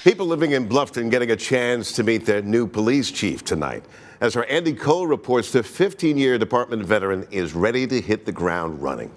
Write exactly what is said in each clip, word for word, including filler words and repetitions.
People living in Bluffton getting a chance to meet their new police chief tonight. As our Andy Cole reports, the fifteen-year department veteran is ready to hit the ground running.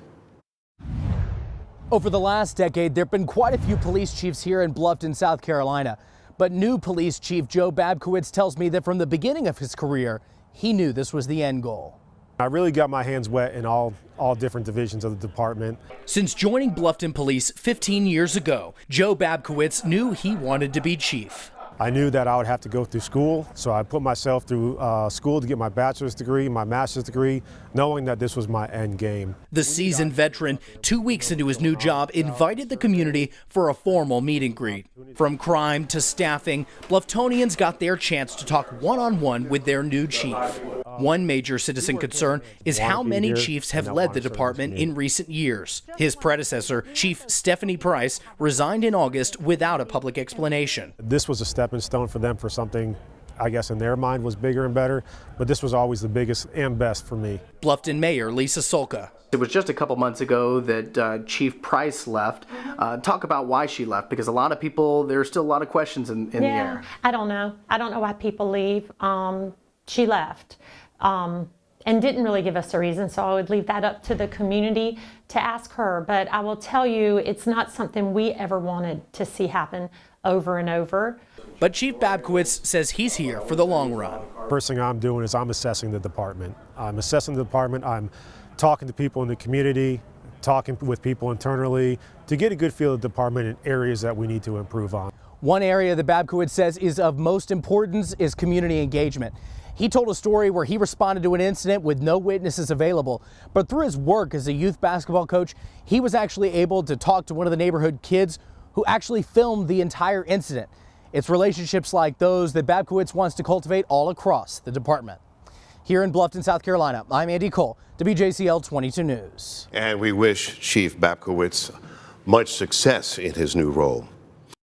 Over the last decade, there have been quite a few police chiefs here in Bluffton, South Carolina. But new police chief Joe Babkowitz tells me that from the beginning of his career, he knew this was the end goal. I really got my hands wet in all, all different divisions of the department. Since joining Bluffton Police fifteen years ago, Joe Babkowitz knew he wanted to be chief. I knew that I would have to go through school, so I put myself through uh, school to get my bachelor's degree, my master's degree, knowing that this was my end game. The seasoned veteran, two weeks into his new job, invited the community for a formal meet and greet. From crime to staffing, Bluftonians got their chance to talk one-on-one with their new chief. One major citizen concern is how many chiefs have led the department in recent years. His predecessor, Chief Stephanie Price, resigned in August without a public explanation. This was a stepping stone for them for something, I guess in their mind, was bigger and better, but this was always the biggest and best for me. Bluffton Mayor Lisa Solka. It was just a couple months ago that uh, Chief Price left. Uh, talk about why she left, because a lot of people, there are still a lot of questions in, in yeah, the air. I don't know. I don't know why people leave. Um, she left um, and didn't really give us a reason, so I would leave that up to the community to ask her. But I will tell you, it's not something we ever wanted to see happen over and over. But Chief Babkowitz says he's here for the long run. First thing I'm doing is I'm assessing the department. I'm assessing the department. I'm talking to people in the community, talking with people internally to get a good feel of the department in areas that we need to improve on. One area that Babkowitz says is of most importance is community engagement. He told a story where he responded to an incident with no witnesses available, but through his work as a youth basketball coach, he was actually able to talk to one of the neighborhood kids who actually filmed the entire incident. It's relationships like those that Babkowitz wants to cultivate all across the department. Here in Bluffton, South Carolina, I'm Andy Cole, W J C L twenty-two News. And we wish Chief Babkowitz much success in his new role.